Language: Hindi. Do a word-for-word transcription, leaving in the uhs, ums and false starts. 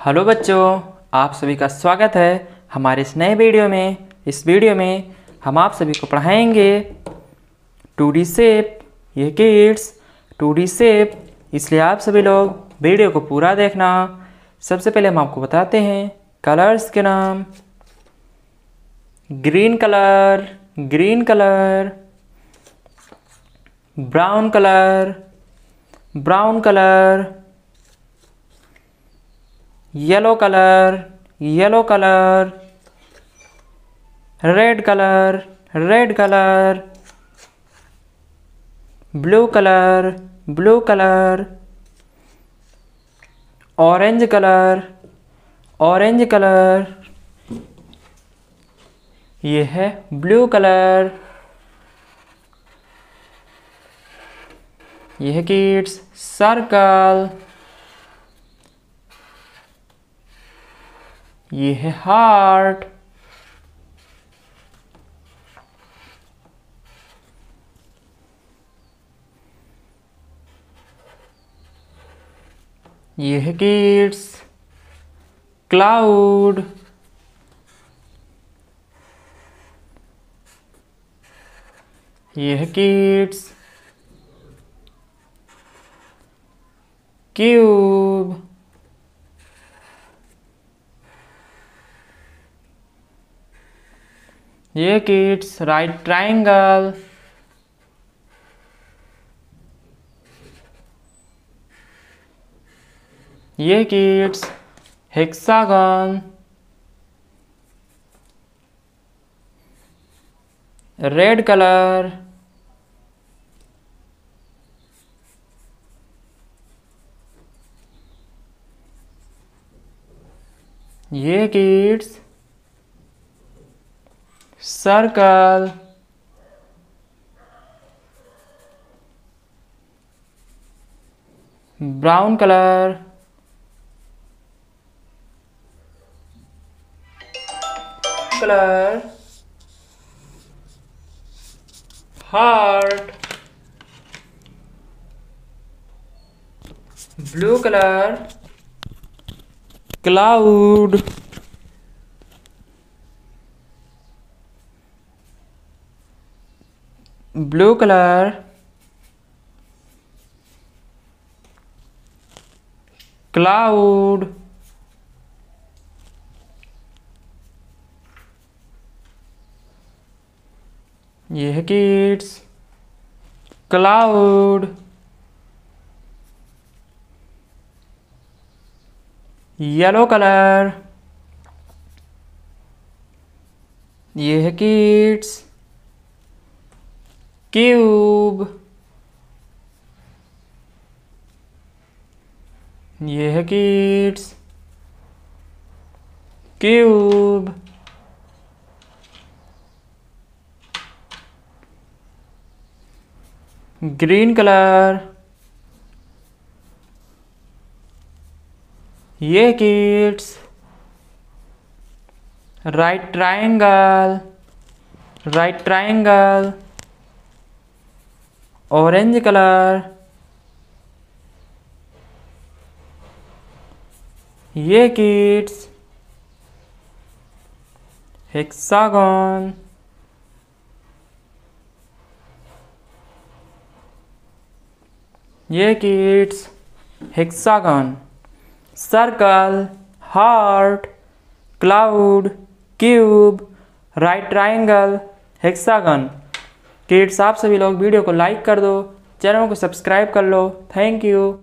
हेलो बच्चों, आप सभी का स्वागत है हमारे इस नए वीडियो में। इस वीडियो में हम आप सभी को पढ़ाएंगे टू डी शेप। ये किड्स टू डी शेप, इसलिए आप सभी लोग वीडियो को पूरा देखना। सबसे पहले हम आपको बताते हैं कलर्स के नाम। Green colour, green colour, brown colour, brown colour, yellow colour, yellow colour, red colour, red colour, blue colour, blue colour, orange colour, orange colour, ये है ब्लू कलर। ये है किड्स सर्कल। ये है हार्ट। ये है किड्स क्लाउड। ये है किड्स क्यूब। ये किड्स राइट ट्रायंगल। ये किड्स हेक्सागन। Red colour. ये kids circle. Brown colour. Colour heart. Blue colour cloud. Blue colour cloud. ये है किड्स क्लाउड। Yellow colour. ये है किड्स क्यूब। ये है किड्स क्यूब। Green colour. ये kids right triangle, right triangle. Orange colour. ये किड्स हेक्सागन। ये kids hexagon. Circle, heart, cloud, cube, right triangle, hexagon. Kids आप सभी लोग वीडियो को लाइक कर दो, चैनल को सब्सक्राइब कर लो। Thank you.